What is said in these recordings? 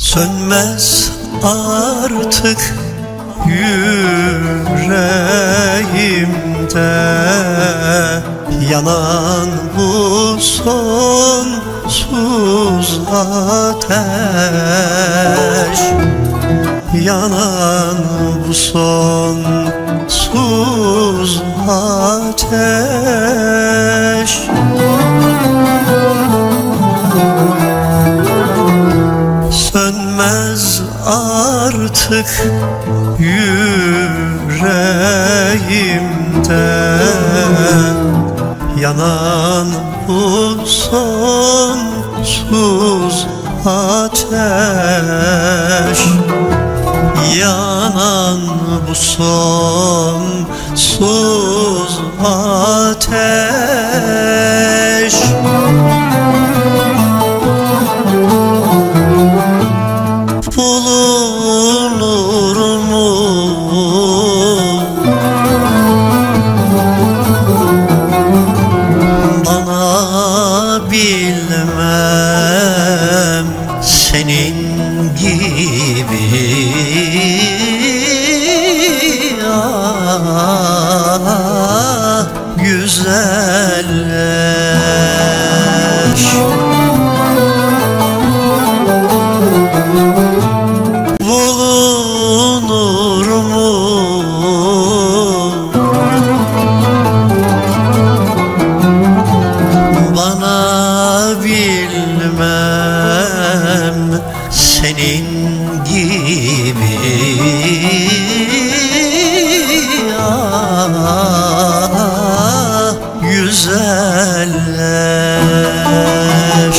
Sönmez artık yüreğimde yanan bu sonsuz ateş. Yanan bu sonsuz ateş. Sönmez artık yüreğimde yanan bu sonsuz ateş. Yanan bu sonsuz ateş. Bulunur mu bana bilmem senin gibi güzelleş. Bulunur mu bana bilmem senin gibi güzelleş.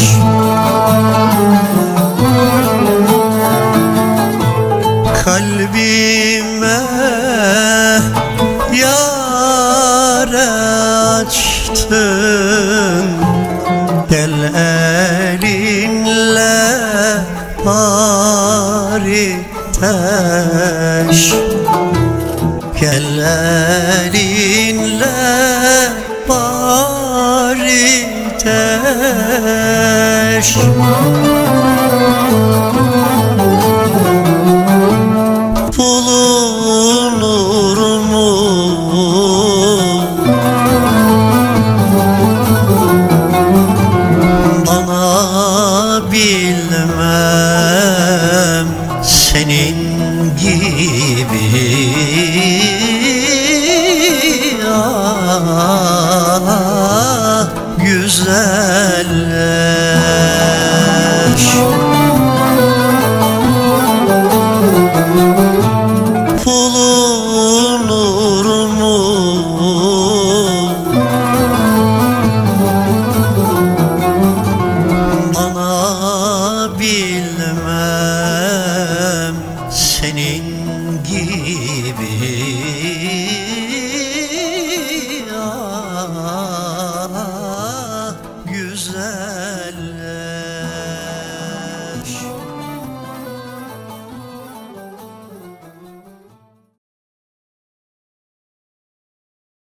Kalbime yâre açtın, gel elinle bari teş. Gel elinle bari teş. Bulunur mu bana bilmem senin gibi güzelleş. Bulunur mu bana bilmem senin gibi